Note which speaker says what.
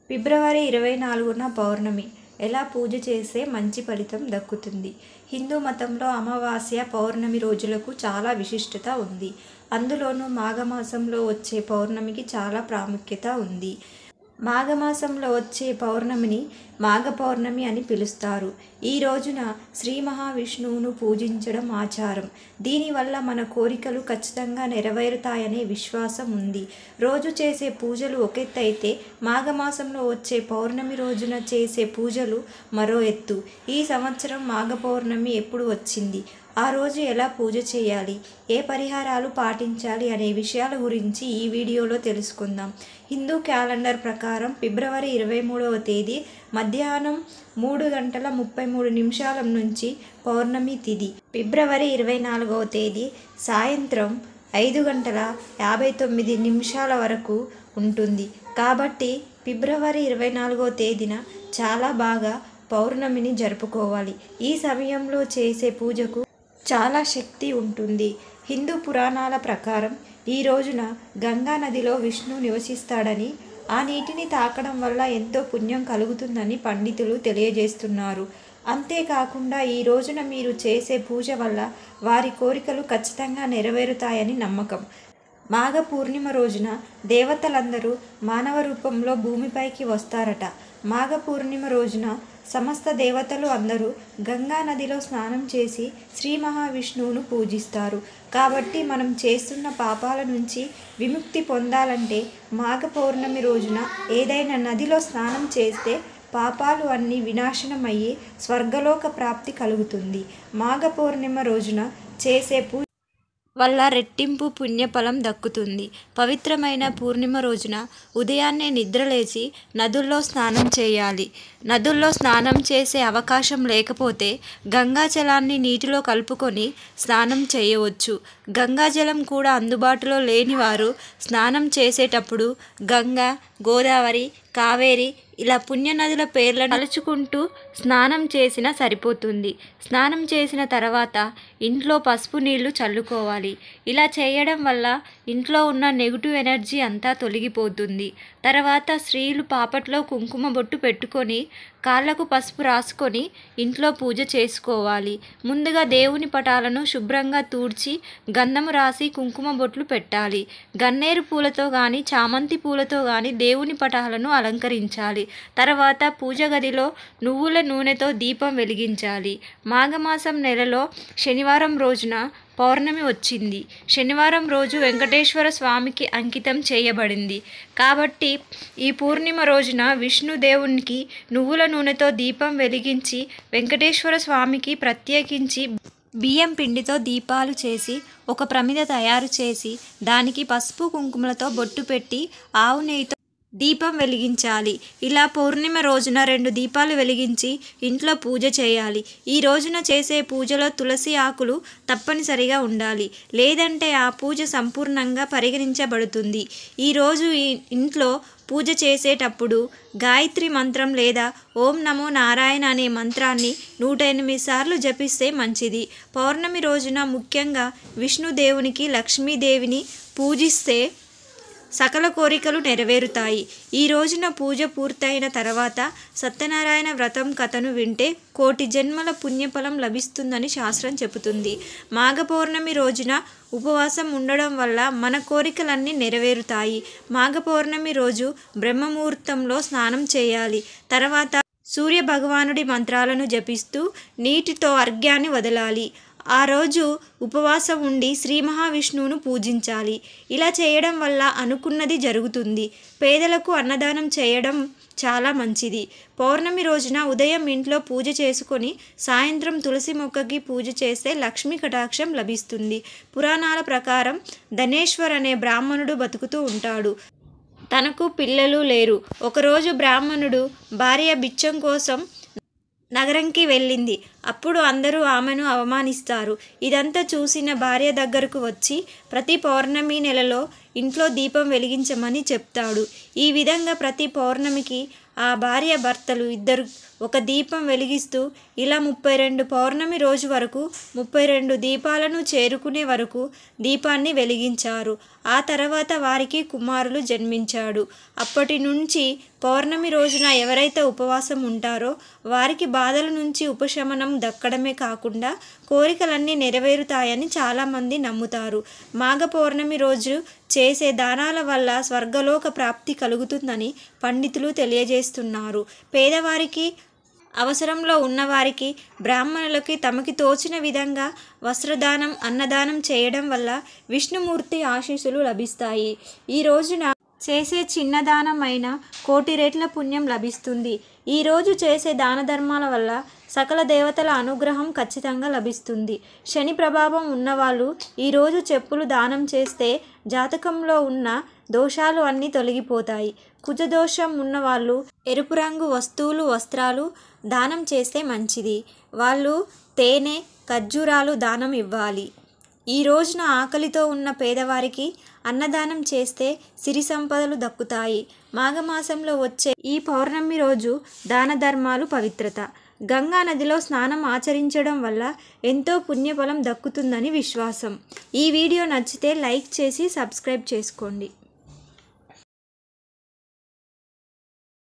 Speaker 1: ఫిబ్రవరి 24న పౌర్ణమి. ఎలా పూజ చేస్తే మంచి ఫలితం దక్కుతుంది? హిందూ మతంలో అమావాస్య, పౌర్ణమి రోజులకు చాలా విశిష్టత ఉంది. అందులోనూ మాఘమాసంలో వచ్చే పౌర్ణమికి చాలా ప్రాముఖ్యత ఉంది. మాఘమాసంలో వచ్చే పౌర్ణమిని మాఘ పౌర్ణమి అని పిలుస్తారు. ఈ రోజున శ్రీ మహావిష్ణువును పూజించడం ఆచారం. దీనివల్ల మన కోరికలు ఖచ్చితంగా నెరవేరుతాయనే విశ్వాసం ఉంది. రోజు చేసే పూజలు ఒక ఎత్తు అయితే మాఘమాసంలో వచ్చే పౌర్ణమి రోజున చేసే పూజలు మరో ఎత్తు. ఈ సంవత్సరం మాఘ పౌర్ణమి ఎప్పుడు వచ్చింది? ఆ రోజు ఎలా పూజ చేయాలి? ఏ పరిహారాలు పాటించాలి అనే విషయాల గురించి ఈ వీడియోలో తెలుసుకుందాం. హిందూ క్యాలెండర్ ప్రకారం ఫిబ్రవరి 23వ తేదీ మధ్యాహ్నం 3:33 నుంచి పౌర్ణమి తిథి. ఫిబ్రవరి 24వ తేదీ సాయంత్రం 5:59 వరకు ఉంటుంది. కాబట్టి ఫిబ్రవరి 24వ తేదీన చాలా బాగా పౌర్ణమిని జరుపుకోవాలి. ఈ సమయంలో చేసే పూజకు చాలా శక్తి ఉంటుంది. హిందూ పురాణాల ప్రకారం ఈ రోజున గంగా నదిలో విష్ణువు నివసిస్తాడని, ఆ నీటిని తాకడం వల్ల ఎంతో పుణ్యం కలుగుతుందని పండితులు తెలియజేస్తున్నారు. అంతేకాకుండా ఈ రోజున మీరు చేసే పూజ వల్ల వారి కోరికలు ఖచ్చితంగా నెరవేరుతాయని నమ్మకం. మాఘ పూర్ణిమ రోజున దేవతలందరూ మానవ రూపంలో భూమిపైకి వస్తారట. మాఘ పూర్ణిమ రోజున సమస్త దేవతలు అందరూ గంగా నదిలో స్నానం చేసి శ్రీ మహావిష్ణువును పూజిస్తారు. కాబట్టి మనం చేస్తున్న పాపాల నుంచి విముక్తి పొందాలంటే మాఘ పౌర్ణమి రోజున ఏదైనా నదిలో స్నానం చేస్తే పాపాలు అన్నీ వినాశనం అయ్యి స్వర్గలోక ప్రాప్తి కలుగుతుంది. మాఘ పౌర్ణిమ రోజున చేసే పూజ వల్ల రెట్టింపు పుణ్యఫలం దక్కుతుంది. పవిత్రమైన పూర్ణిమ రోజున ఉదయాన్నే నిద్రలేచి నదుల్లో స్నానం చేయాలి. నదుల్లో స్నానం చేసే అవకాశం లేకపోతే గంగాజలాన్ని నీటిలో కలుపుకొని స్నానం చేయవచ్చు. గంగాజలం కూడా అందుబాటులో లేని వారు స్నానం చేసేటప్పుడు గంగా, గోదావరి, కావేరి ఇలా పుణ్యనదుల పేర్లను తలుచుకుంటూ స్నానం చేసినా సరిపోతుంది. స్నానం చేసిన తర్వాత ఇంట్లో పసుపు నీళ్లు చల్లుకోవాలి. ఇలా చేయడం వల్ల ఇంట్లో ఉన్న నెగిటివ్ ఎనర్జీ అంతా తొలగిపోతుంది. తర్వాత స్త్రీలు పాపట్లో కుంకుమ బొట్టు పెట్టుకొని కాళ్ళకు పసుపు రాసుకొని ఇంట్లో పూజ చేసుకోవాలి. ముందుగా దేవుని పటాలను శుభ్రంగా తూడ్చి గంధము రాసి కుంకుమ బొట్లు పెట్టాలి. గన్నేరు పూలతో కానీ చామంతి పూలతో కానీ దేవుని పటాలను అలంకరించాలి. తర్వాత పూజ గదిలో నువ్వుల నూనెతో దీపం వెలిగించాలి. మాఘమాసం నెలలో శనివారం రోజున పౌర్ణమి వచ్చింది. శనివారం రోజు వెంకటేశ్వర స్వామికి అంకితం చేయబడింది. కాబట్టి ఈ పూర్ణిమ రోజున విష్ణుదేవునికి నువ్వుల నూనెతో దీపం వెలిగించి వెంకటేశ్వర స్వామికి ప్రత్యేకించి బియ్యం పిండితో దీపాలు చేసి ఒక ప్రమిద తయారు చేసి దానికి పసుపు కుంకుమలతో బొట్టు పెట్టి ఆవు నెయ్యితో దీపం వెలిగించాలి. ఇలా పౌర్ణిమ రోజున 2 దీపాలు వెలిగించి ఇంట్లో పూజ చేయాలి. ఈ రోజున చేసే పూజలో తులసి ఆకులు తప్పనిసరిగా ఉండాలి. లేదంటే ఆ పూజ సంపూర్ణంగా పరిగణించబడుతుంది. ఈరోజు ఇంట్లో పూజ చేసేటప్పుడు గాయత్రి మంత్రం లేదా ఓం నమో నారాయణ అనే మంత్రాన్ని 108 సార్లు జపిస్తే మంచిది. పౌర్ణమి రోజున ముఖ్యంగా విష్ణుదేవునికి, లక్ష్మీదేవిని పూజిస్తే సకల కోరికలు నెరవేరుతాయి. ఈ రోజున పూజ పూర్తయిన తర్వాత సత్యనారాయణ వ్రతం కథను వింటే 1,000,000 జన్మల పుణ్యఫలం లభిస్తుందని శాస్త్రం చెబుతుంది. మాఘ పౌర్ణమి రోజున ఉపవాసం ఉండడం వల్ల మన కోరికలన్నీ నెరవేరుతాయి. మాఘ పౌర్ణమి రోజు బ్రహ్మముహూర్తంలో స్నానం చేయాలి. తర్వాత సూర్య భగవానుడి మంత్రాలను జపిస్తూ నీటితో అర్ఘ్యాన్ని వదలాలి. ఆ రోజు ఉపవాసం ఉండి శ్రీ మహావిష్ణువును పూజించాలి. ఇలా చేయడం వల్ల అనుకున్నది జరుగుతుంది. పేదలకు అన్నదానం చేయడం చాలా మంచిది. పౌర్ణమి రోజున ఉదయం ఇంట్లో పూజ చేసుకొని సాయంత్రం తులసి మొక్కకి పూజ చేస్తే లక్ష్మీ కటాక్షం లభిస్తుంది. పురాణాల ప్రకారం ధనేశ్వర్ అనే బ్రాహ్మణుడు బతుకుతూ ఉంటాడు. తనకు పిల్లలు లేరు. ఒకరోజు బ్రాహ్మణుడు భార్య బిచ్చం కోసం నగరంకి వెళ్ళింది. అప్పుడు అందరూ ఆమెను అవమానిస్తారు. ఇదంతా చూసిన భార్య దగ్గరకు వచ్చి ప్రతి పౌర్ణమి నెలలో ఇంట్లో దీపం వెలిగించమని చెప్తాడు. ఈ విధంగా ప్రతి పౌర్ణమికి ఆ భార్య భర్తలు ఇద్దరు ఒక దీపం వెలిగిస్తూ ఇలా 32 పౌర్ణమి రోజు వరకు 32 దీపాలను చేరుకునే వరకు దీపాన్ని వెలిగించారు. ఆ తర్వాత వారికి కుమారులు జన్మించాడు. అప్పటి నుంచి పౌర్ణమి రోజున ఎవరైతే ఉపవాసం ఉంటారో వారికి బాధల నుంచి ఉపశమనం దక్కడమే కాకుండా కోరికలన్నీ నెరవేరుతాయని చాలామంది నమ్ముతారు. మాఘ పౌర్ణమి రోజు చేసే దానాల వల్ల స్వర్గలోక ప్రాప్తి కలుగుతుందని పండితులు తెలియజేస్తున్నారు. పేదవారికి, అవసరంలో ఉన్నవారికి, బ్రాహ్మణులకి తమకి తోచిన విధంగా వస్త్రదానం, అన్నదానం చేయడం వల్ల విష్ణుమూర్తి ఆశీస్సులు లభిస్తాయి. ఈ రోజున చేసే చిన్న దానమైన 1,000,000 రెట్ల పుణ్యం లభిస్తుంది. ఈరోజు చేసే దాన ధర్మాల వల్ల సకల దేవతల అనుగ్రహం ఖచ్చితంగా లభిస్తుంది. శని ప్రభావం ఉన్నవాళ్ళు ఈరోజు చెప్పులు దానం చేస్తే జాతకంలో ఉన్న దోషాలు అన్నీ తొలగిపోతాయి. కుజదోషం ఉన్నవాళ్ళు ఎరుపు రంగు వస్తువులు, వస్త్రాలు దానం చేస్తే మంచిది. వాళ్ళు తేనె, ఖర్జూరాలు దానం ఇవ్వాలి. ఈ రోజున ఆకలితో ఉన్న పేదవారికి అన్నదానం చేస్తే సిరి సంపదలు దక్కుతాయి. మాఘమాసంలో వచ్చే ఈ పౌర్ణమి రోజు దాన ధర్మాలు పవిత్రత. గంగా నదిలో స్నానం ఆచరించడం వల్ల ఎంతో పుణ్యఫలం దక్కుతుందని విశ్వాసం. ఈ వీడియో నచ్చితే లైక్ చేసి సబ్స్క్రైబ్ చేసుకోండి.